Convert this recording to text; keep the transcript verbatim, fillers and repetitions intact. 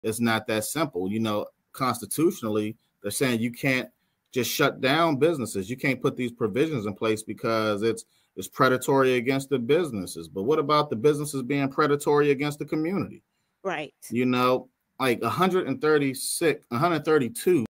it's not that simple. You know, constitutionally, they're saying you can't just shut down businesses. You can't put these provisions in place because it's it's predatory against the businesses. But what about the businesses being predatory against the community? Right. You know, like one hundred thirty-six, one hundred thirty-two